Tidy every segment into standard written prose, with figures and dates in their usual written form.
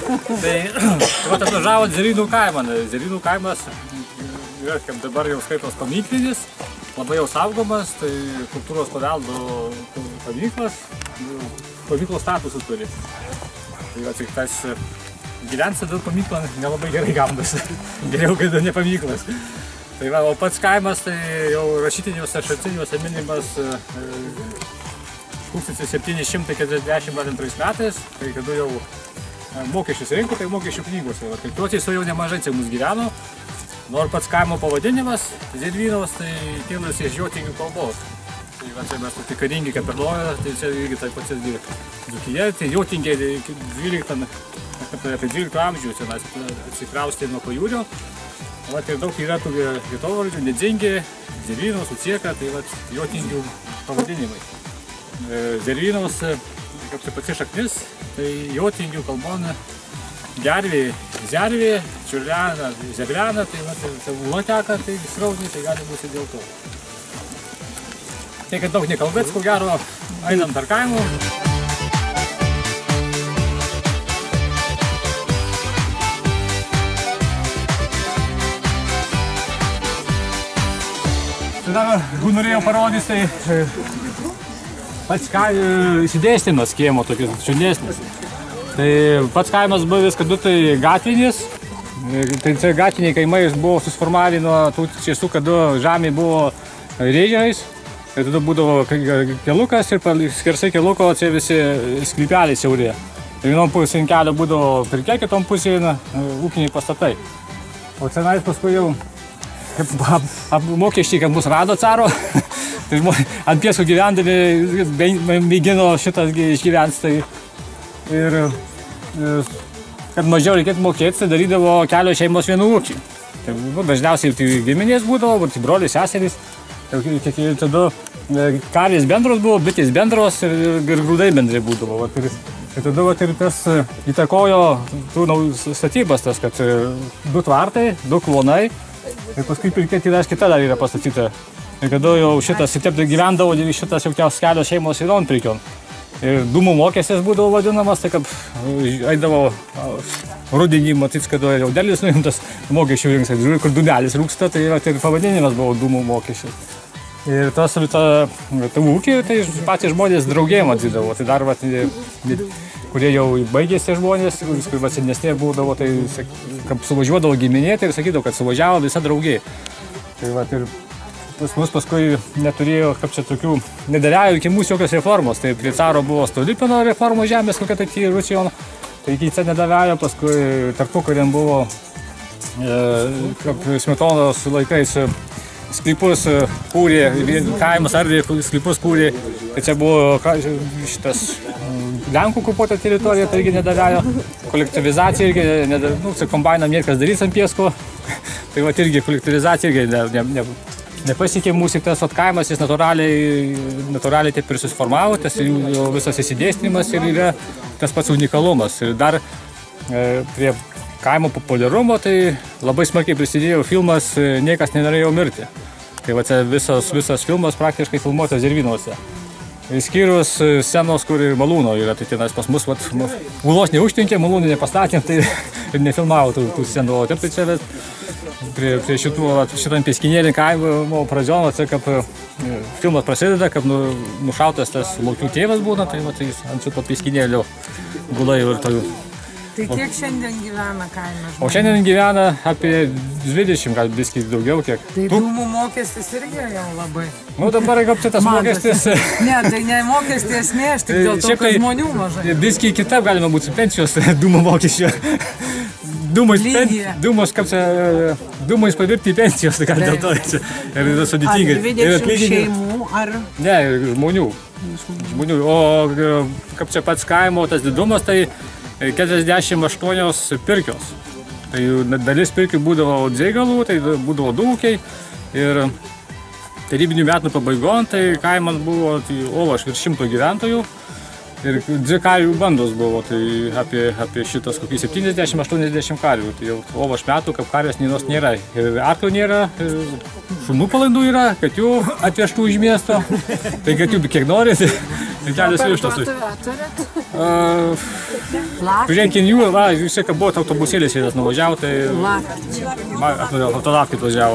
Tai atvažiavo Zervynų kaimą. Zervynų kaimas yra, kaip dabar jau skaitos paminklinis, labai jau saugomas, tai kultūros paveldo paminklas, paminklo statusas turi. Tai va, tik tas gyvensi dėl paminklo nelabai gerai gaunasi, geriau, kai dar ne paminklas. Tai va, o pats kaimas tai jau rašytiniuose šaltiniuose minimas 1742 metais, kai kada jau mokesčius rinko, tai mokesčių knygose. Tai tuotis jau nemažai čia mus gyveno. Nors pats kaimo pavadinimas, Zervynos, tai kilas iš jotingių kalbos. Tai va, čia mes tokie karingi kaip Perlojo, tai čia irgi taip pat Dzūkija, tai jotingiai 12 amžių čia mes atsikraustė nuo pajūrio. Va, tai daug yra tų vietovardžių, Nedzingė, Zervynos, Ucieka, tai va, jotingių pavadinimai. Zervynos, kaip čia pati šaknis, tai jotingių kalbon gervė, zervė, čiurliana, zegliana, tai va, ūla teka, tai srauniai, tai gali būti dėl to. Tai kad daug nekalbėts, ko gero, einam dar kaimų. Dar norėjau parodyti, tai pats išsidėstymas kiemo tokius čiurnesnis. Tai pats kaimas buvo viskas tai gatvinis. Tai čia gatviniai kaimai buvo susiformavę nuo tų čiasų, kada žemė buvo rėžiais. Tai tada būdavo kelukas ir skersai keluko čia visi sklypeliai siaurė. Tai vienom pusėm kelio būdavo pirkia, kitom pusėm ūkiniai pastatai. O cenais paskui jau mokesčiai, kad mus rado caro, tai ant piesų gyvendami mėgino šitas išgyventi, tai ir kad mažiau reikėtų mokėti, tai darydavo kelios šeimos vienų ūkį. Tai, dažniausiai tai giminės būdavo, tai broliai, seserys, tada karvės bendros buvo, bitės bendros ir grūdai bendrai būdavo. Tai tada ir tas įtakojo tų statybas, tas, kad 2 tvartai, 2 klonai. Ir paskui pirkėti kita dar yra pastatyta. Ir kada jau šitas taip gyvendavo, šitas jau kelios šeimos ir on pirkion. Ir dūmų mokestis būdavo vadinamas, tai kaip eidavo rudenį, matyt, kada jau dėlis nuimtas mokesčių rinks. Žiūrėjau, kur dūmelis rūksta, tai pavadinimas buvo dūmų mokesčių. Ir tas ūkį, tai patys žmonės draugėjim atsidavo. Tai dar, kurie jau baigėsi žmonės, kur senesnė būdavo, tai kaip suvažiuodavo giminė, tai sakydavo, kad suvažiavo visa draugiai. Tai ir pas mus paskui neturėjo, kaip čia tokių, nedarėjo iki mūsų jokios reformos. Tai prie caro buvo Stolypino reformos žemės, kokia tai Rusijon, tai iki čia nedavėjo, paskui tarpukariem buvo Smetonos laikais sklypus kūrė, kaimas ardė sklypus kūrė, tai čia buvo šitas Lenkų okupuota teritorija, tai irgi nedavėjo, kolektyvizacija irgi nedavėjo, kombainą niekas darys ant piesko, tai irgi kolektyvizacija irgi nepasiekė mūsų tas kaimas, jis natūraliai taip ir susiformavo, tas visas įsidėstymas ir yra tas pats unikalumas. Ir dar prie kaimo populiarumo tai labai smarkiai prisidėjo filmas Niekas nenorėjo mirti. Tai visas filmas praktiškai filmuotas Zervynuose. Išskyrus scenos, kur ir malūno yra, tai tenais pas mus ulos neužtinkė, malūnų nepastatėm, tai ir nefilmavo tų scenų. O taip tai čia prie šitam pieskinėlį kaimo pradžion, kaip filmas prasideda, kaip nušautas tas laukių tėvas būna, tai ant šito pieskinėlio gulai ir tai. Tai kiek šiandien gyvena kaime žmonės? O šiandien gyvena apie 20, gal biskį daugiau kiek. Tai dūmų mokestis irgi jau labai. Nu dabar kaip čia tas mokestis. Ne, tai ne mokestis esmė, aš tik dėl to, kad žmonių mažai. Biskį kitaip galima būti pensijos dūmų mokesčio. Dūmos, kaip čia, dūmais pavirti į pensijos, tai gal dėl to. Ir yra sudėtingai. Ar 20 šeimų, ar? Ne, žmonių. O kaip čia pats kaimo tas didumas, tai 48 pirkios. Tai dalis pirkių būdavo dzeigalų, tai būdavo dūkiai. Ir tarybinių metų pabaigon, tai kaimas buvo virš 100 gyventojų. Ir 2 karvių bandos buvo, tai apie šitas kokį 70-80 karvių. Tai jau aš metų, kaip karvės nienos nėra. Ir arklių nėra, ir šunų palaidų yra, kad jų atvežtų iš miesto. Tai kad jų kiek nori, tai kelios vištos. Žiūrėkin jų, jūs čia, kad buvo autobusėlis vienas nuvažiavo, tai autolapkit važiavo.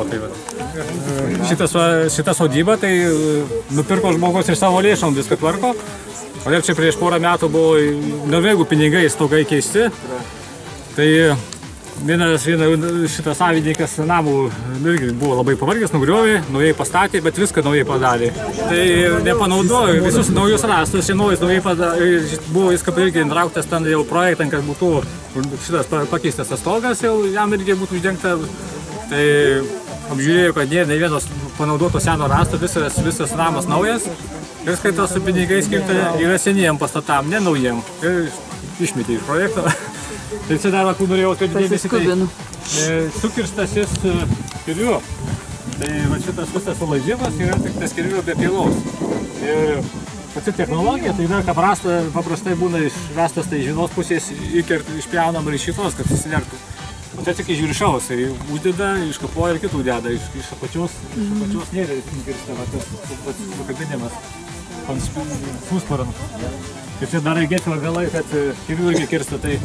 Šitą sodybą, tai nupirko žmogus ir savo lėšom viską tvarko. O čia prieš porą metų buvo norvegų pinigai stogai keisti. Tai vienas šitas savininkas namų irgi buvo labai pavargęs, nugriovė, naujai pastatė, bet viską naujai padarė. Tai nepanaudojo visus naujus rastus, čia naujai padarė, buvo viską irgi įtrauktas ten jau projektant, kad būtų šitas pakeistas tas stogas, jau jam irgi būtų uždengta. Tai apžiūrėjo, kad nėra ne vienos panaudoto seno rasto, visas namas naujas. Ir skaitos su pinigai skirta yra seniem pastatam, ne naujiem. Ir išmetė iš projekto. Tai čia dar norėjau atkreipti dėmesį, tai sukirstas jis kirviu. Tai šitas visas sulaižimas yra tik tas kirviu be pylos. Ir pati technologija, tai yra, kaip paprastai būna išvestas tai iš vienos pusės išpjaunam ir iš šitos, kad susinertų. O čia tik iš viršaus, tai uždeda, iškapoja ir kitų deda, iš apačios nėra įkirsta, tas nukabinimas. Susparant. Ir čia dar reikėtų galai, kad kirvių irgi kirsta, tai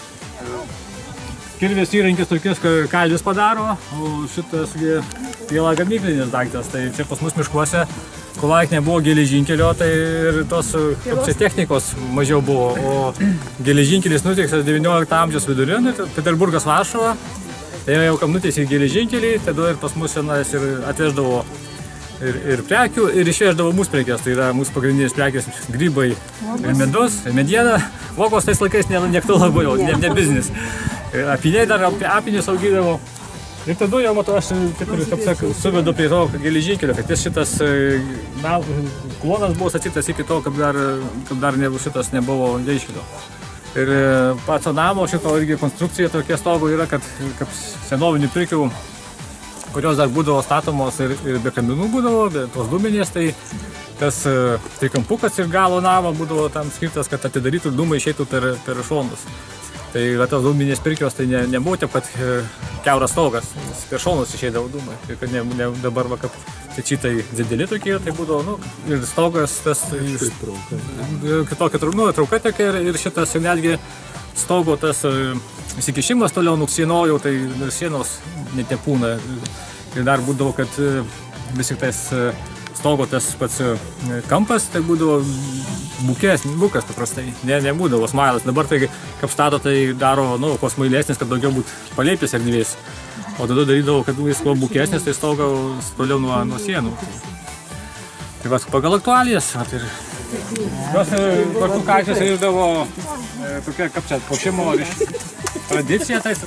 kirvės įrankis tokius, kad kalvis padaro, o šitas pila gamyklinis daiktas. Tai čia pas mus miškuose, kol nebuvo geležinkelio, tai ir tos technikos mažiau buvo, o geležinkelis nutiestas 19 amžiaus vidurin, Peterburgas Varšuva, tai jau kam nutiesė geležinkelį, tada ir pas mus senas ir atveždavo ir prekių, ir išveždavo mūsų prekės, tai yra mūsų pagrindinės prekės grybai ir medus, mediena. Vokos tais laikais neaktualu buvo, ne biznis. Apiniai dar apinius augydavo. Ir tada jau matau, aš suvedu prie to geležinkelio, kad šitas klonas buvo statytas iki to, kaip dar šitas nebuvo geležinkelio. Ir pačio namo šito irgi konstrukcija tokia stogo yra, kad senovinių pirkių, kurios dar būdavo statomos ir be kaminų būdavo, be tos dūminės, tai tas trikampukas ir galo namo būdavo tam skirtas, kad atidarytų dūmai išeitų per šonus. Tai tos dūminės pirkios tai nebuvo taip, kad kiauras stogas, per šonus išeidavo dūmai. Ir kad dabar, kaip šitai dideli tokie, tai būdavo, ir stogas, tas kitokia trauka tokia ir šitas netgi stogo tas įsikišimas toliau nuksienojau, tai sienos netepūna. Ir dar būdavo, kad vis tik tais stogo tas pats kampas, tai būdavo bukas paprastai, nebūdavo smailas. Dabar tai, kaip stato, tai daro, kuo smailesnis, kad daugiau būtų palėpės erdvės. O tada darydavo, kad jis kuo bukesnis, tai stogo toliau nuo sienų. Tai pagal aktualijas. Jos kartu kaičias įždavo tokia, kaip čia, pošimo tradicija, tai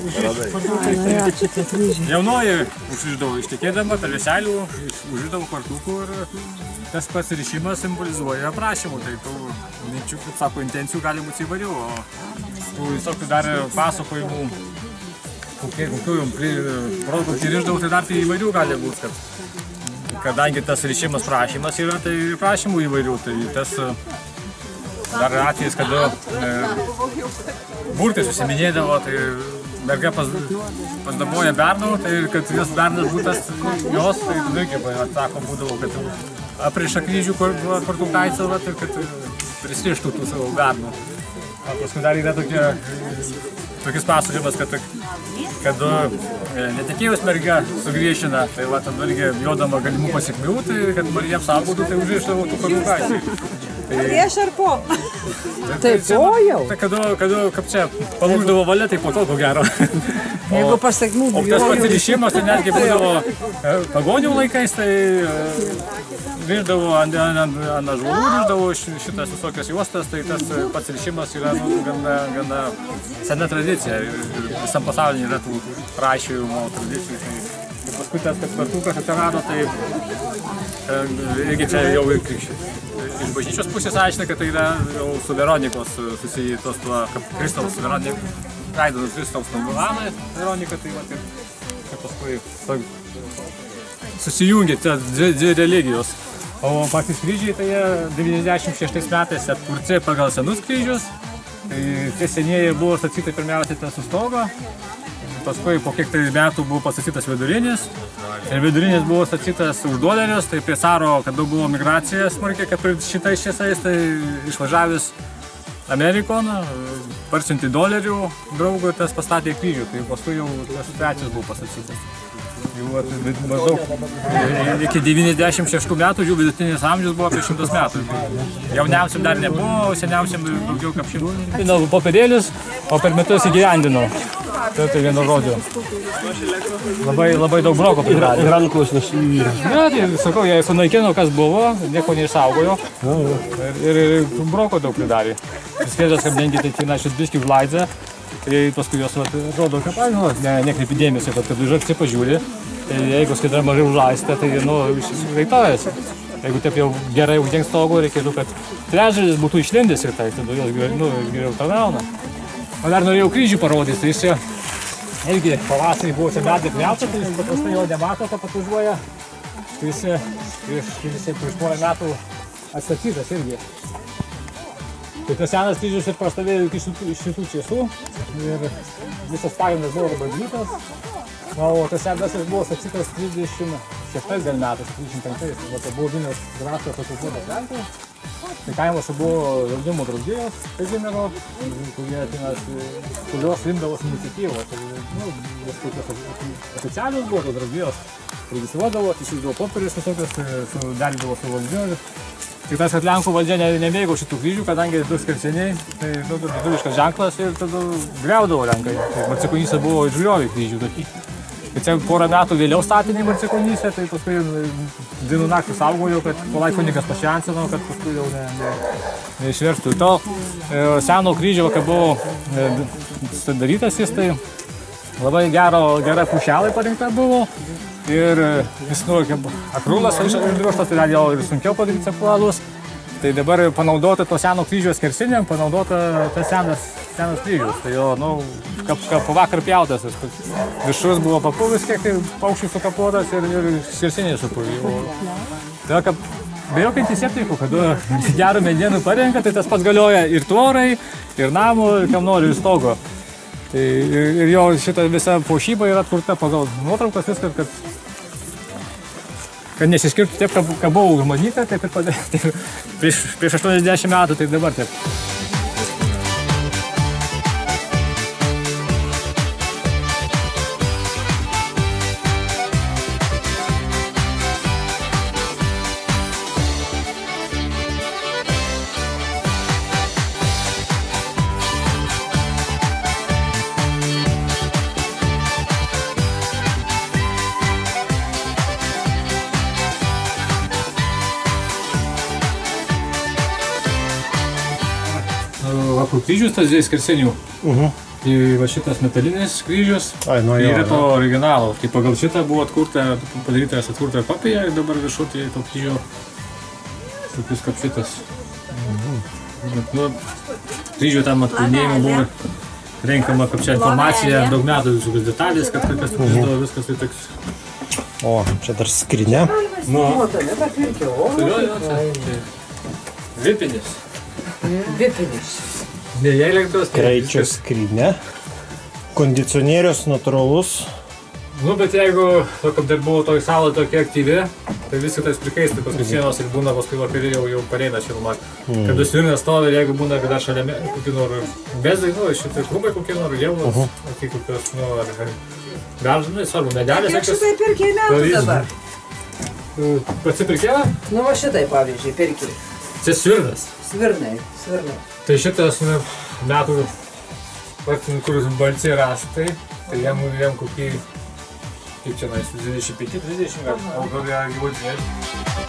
jaunoji užriždavo ištekėdama per veselių, užriždavo kartukų ir tas pats rišimas simbolizuoja aprašymų. Tai tų minčių, kaip sako, intencijų gali būti įvairių, o tų visokių dar pasakojimų, kokių produktų įriždavo, tai dar tai įvairių gali būti. Kadangi tas rišimas prašymas yra, tai prašymų įvairių, tai tas dar atvejis, kada burtai susiminėdavo, tai merga pasdaboja bernų, tai kad jos bernas būtas jos, tai irgi atsako būdavo, kad apriša kryžių, kur tų kaicavo, tai kad prisirištų tų savo bernų. Paskui dar yra tokis pasakojimas, kad netekėjus merga sugriešina, tai tada irgi jodama galimų pasiekmių, tai kad Marija apsaugotų, tai užrištavo tų karų kaicų. Prieš ar po? Tai po jau. Tai kada, kaip čia, palūždavo valia, tai po to, ko gero. Jeigu pasiekmių bijojo. O tas pasirišimas, tai netgi būdavo pagonių laikais, tai riždavo ant ąžuolų, riždavo šitas visokias juostas, tai tas pats rišimas yra gana sena tradicija. Visam pasaulyje yra tų prašymų tradicijų. Tai paskui tas, kad vartukas atsirado, tai irgi čia jau iš bažnyčios pusės aiškina, kad tai yra jau su Veronikos susijusios tuo, kaip Kristaus veidas Kristaus Nambulana, Veronika, tai paskui susijungia dvi religijos. O patys kryžiai tai 96 metais atkurti pagal senus kryžius. Tai tie senieji buvo statyti pirmiausiai ten su stogo. Paskui po kiek tai metų buvo pastatytas vidurinis. Ir vidurinis buvo statytas už dolerius. Tai prie caro, kada buvo migracija smarkiai, kaip ir šitais šiesais, tai išvažiavęs Amerikon, parsiunti dolerių draugui, tas pastatė kryžių. Tai paskui jau tas trečias buvo pastatytas. Jau maždaug iki 96 metų jų vidutinis amžius buvo apie 100 metų. Jauniausiam dar nebuvo, seniausiam daugiau kaip 100. Popierėlis, o per metus įgyvendinau. Tai vieno žodžio. Labai daug broko pridarė. Rankos nusivyrė. Ne, tai sakau, jie sunaikino, kas buvo, nieko neišsaugojo. Ir broko daug pridarė. Skėdės, kad dengi tai tina šis biškį užlaidžia. Tai paskui jos rodo, kaip nekreipi dėmesio, kad užakci pažiūri. Tai jeigu skaidra mažai užlaistė, tai veitovės. Jeigu taip jau gerai uždengs stogo, reikėtų, kad trečdalis būtų išlindęs ir tai, tada jos geriau tarnauna. O dar norėjau kryžių parodyti, tai jis čia irgi pavasarį buvo čia medai pjauta, tai jis paprastai jo nemato, kad atvažiuoja. Tai jis prieš porą metų atstatytas irgi. Tai tas senas kryžius ir prastovėjo iki šitų tiesų ir visas pagrindas buvo bandytas. O tas senas buvo statytas 36 gal metais, 35. Tai buvo Vilniaus Graco okupuotas Lenkų. Tai kaimuose buvo jaunimo draugijos Kazimiero, kurios imdavos iniciatyvos. Oficialios buvo tos draugijos, registruodavo, išsiųsdavo popierius visokius, sudarydavo su valdžiu. Tik tas, kad Lenkų valdžia nemėgo šitų kryžių, kadangi du skersiniai, tai lietuviškas ženklas ir tada griaudavo Lenkai. Tai Marcikonysė buvo išgriovė kryžių. Tai čia porą metų vėliau statiniai Marcikonysė, tai paskui dienų naktį saugojo, kad palaikonikas pašventino, kad paskui jau neišverstų. To seno kryžio, kai buvo darytas jis, tai labai gera pušelai parinkta buvo. Ir jis akrulas išdroštas, tai dar jau ir sunkiau padaryti apvalus. Tai dabar panaudota to seno kryžio skersiniam, panaudota tas senas kryžius. Tai jo, kaip vakar pjautas. Viršus buvo papuvis, kiek paukščių sukapotas ir skersiniai supuvė. Tai kaip be jokio antiseptikų, kad gerų medienų parenka, tai tas pats galioja ir tvorai, ir namo, ir kam nori, ir stogo. Ir jo šita visa puošyba yra atkurta pagal nuotraukas viskas, kad nesiskirtų taip, kad buvo užmanyta, taip ir padarė. Prieš 80 metų, taip dabar taip. Kryžius tas dviejų skersinių. Tai va šitas metalinis kryžius yra to originalo. Tai pagal šitą buvo padarytas atkurta kopija ir dabar viršutėje to kryžio tokius kaip šitas. Kryžių tam atkūrinėjimui buvo renkama kaip čia informacija, daug metų visokios detalės, kad kas žinodavo viskas tai toks. O, čia dar skrinė. Vipinis. Vipinis. Kraičio skrinė. Kondicionierius natūralus. Bet jeigu, kaip dar buvo toj salą tokia aktyvi, tai visi tas prikaisti paskui sienos ir būna paskui vakarį jau pareina šiluma. Kad svirnė stovi ir jeigu būna, kad dar šalia kokie nori bezai, šitai krūmai kokie nori, jaunas, tai kokios, garžinai, svarbu, medelis. Kiek šitai pirkiai metų dabar? Pati pirkėva? Va šitai pavyzdžiui, pirkiai. Čia svirnas. Svirnai. Tai šitas metų, kuris balciai rastai, tai jam kokie, kaip čia, 25-30 metų, o gal jie gyvo 20.